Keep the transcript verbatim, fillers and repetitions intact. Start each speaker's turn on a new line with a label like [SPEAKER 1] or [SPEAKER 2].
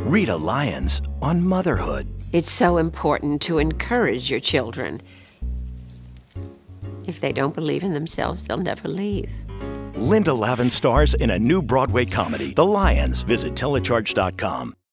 [SPEAKER 1] Rita Lyons on Motherhood.
[SPEAKER 2] It's so important to encourage your children. If they don't believe in themselves, they'll never leave.
[SPEAKER 1] Linda Lavin stars in a new Broadway comedy, The Lions. Visit telecharge dot com.